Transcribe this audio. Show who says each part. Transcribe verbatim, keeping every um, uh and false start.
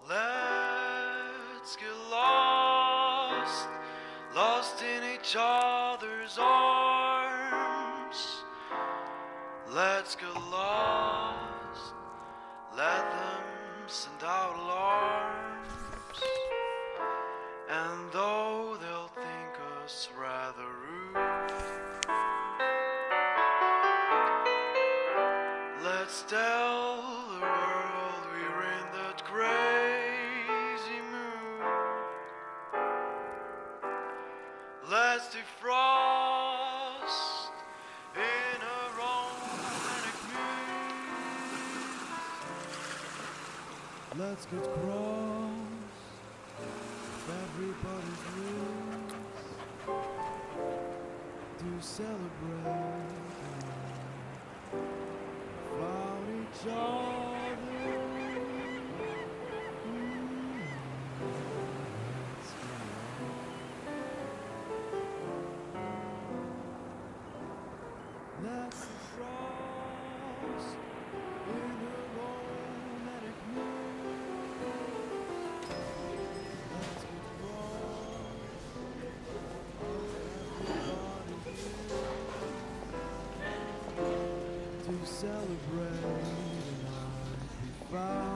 Speaker 1: Let's get lost, lost in each other's arms. Let's get lost, let them send out alarms. And though they'll think us rather rude, let's tell the world we're in that crazy mood. Let's defrost in a romantic mood. Let's get cross with everybody's rules to celebrate about each other. Mm. Let's frost in a romantic mood. Let's get frost to celebrate the night we found.